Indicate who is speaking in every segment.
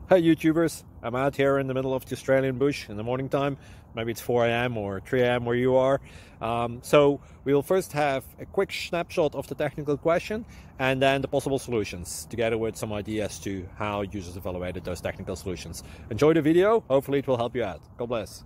Speaker 1: Hi YouTubers, I'm out here in the middle of the Australian bush in the morning time. Maybe it's 4 a.m. or 3 a.m. where you are. So we will first have a quick snapshot of the technical question and then the possible solutions, together with some ideas to how users evaluated those technical solutions. Enjoy the video, hopefully it will help you out. God bless.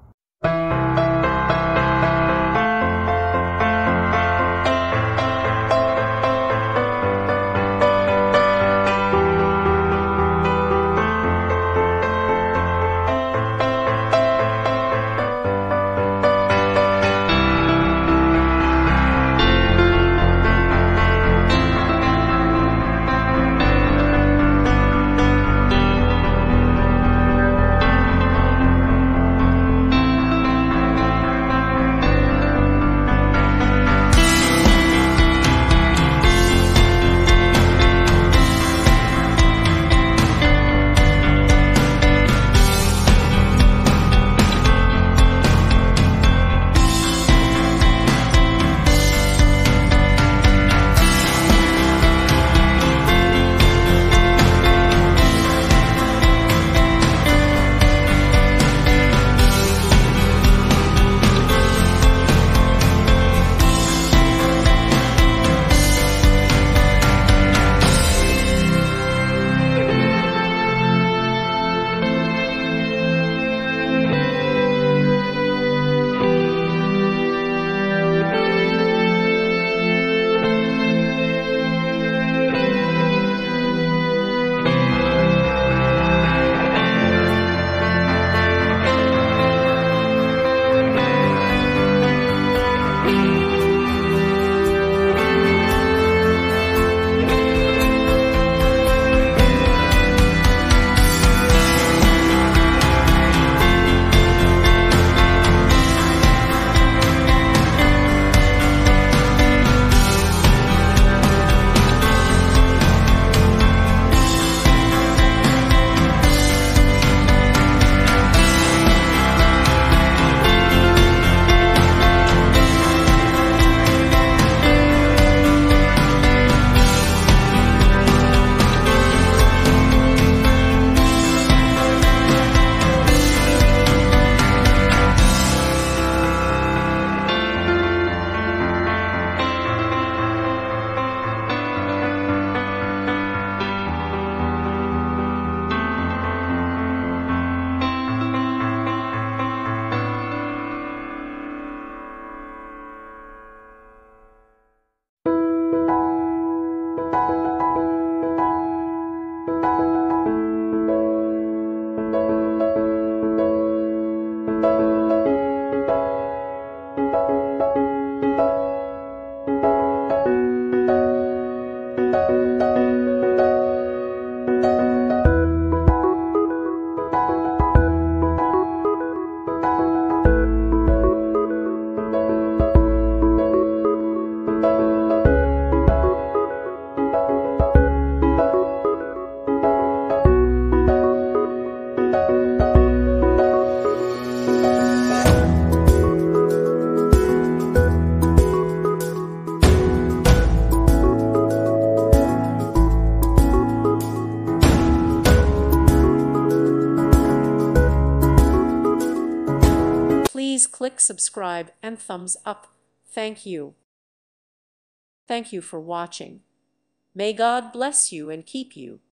Speaker 2: Please click subscribe and thumbs up. Thank you. Thank you for watching. May God bless you and keep you.